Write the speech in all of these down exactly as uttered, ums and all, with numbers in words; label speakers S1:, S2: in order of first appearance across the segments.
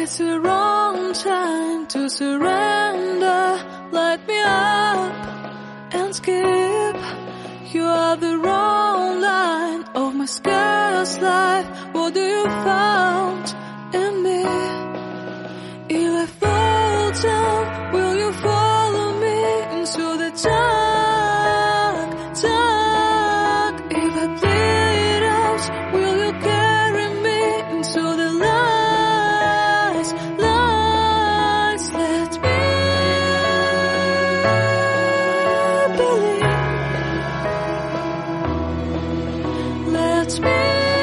S1: It's the wrong time to surrender. Light me up and skip. You are the wrong line of my scarce life. What do you found in me? If I fall down, will you follow me into the dark, dark? If I bleed out, will you carry me into the lights, lights? Let me believe. Let me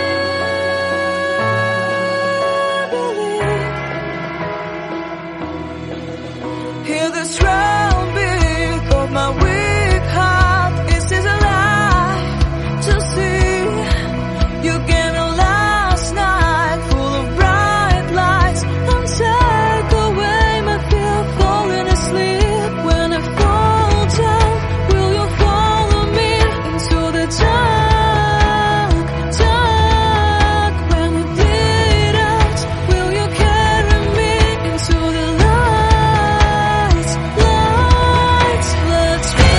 S1: believe. Hear the strong beat of my weak heart. Is this a lie to see? You gave me last night full of bright lights. Don't take away my fear of falling asleep. When I fall down, will you follow me into the dark, dark? When I bleed out, will you carry me into the lights, lights? Let me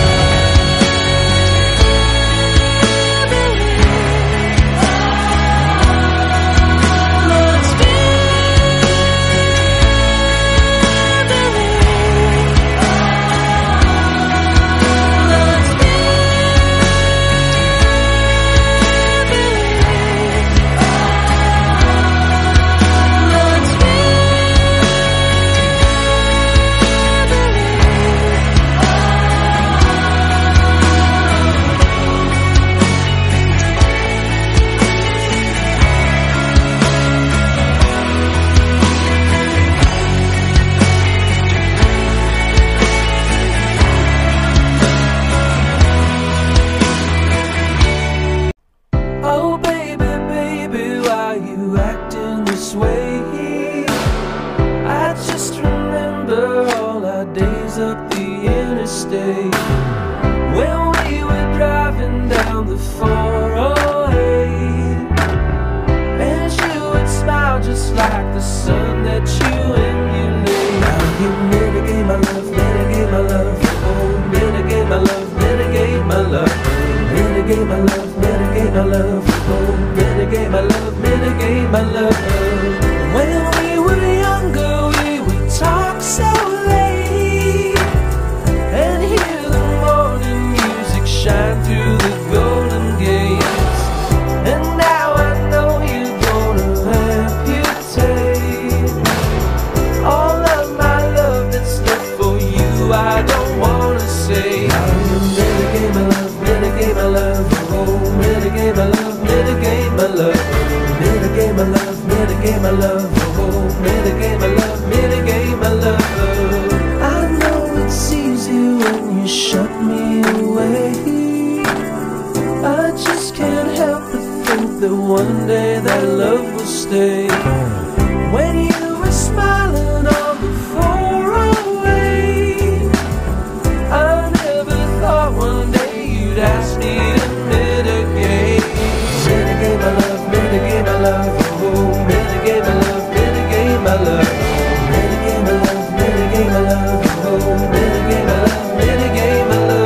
S2: Oh baby, baby, why you acting this way? I just remember all our days up the interstate, when we were driving down the four oh eight, and you would smile just like the sun that you emulate. Now you mitigate my love, mitigate my love, oh, mitigate my love, mitigate my love, mitigate my love, mitigate my love, oh, mitigate my love, mitigate my love. When we were younger, we would talk so late and hear the morning music shine through the golden gates. And now I know you're gonna amputate all of my love that's left for you. I don't wanna say, mitigate my love, mitigate my love, oh, mitigate my love, mitigate my love, mitigate my love, mitigate my love, oh, mitigate my love, mitigate my love. I know it's easy when you shut me away. I just can't help but think that one day that love will stay. When you were smiling on the four oh eight, I never thought one day you'd ask me to mitigate. Mitigate my love, mitigate my love, oh, mitigate my love, mitigate my love, mitigate my love, mitigate my love, oh, mitigate my love, mitigate my love.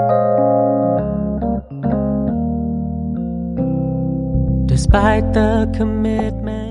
S2: Despite the commitment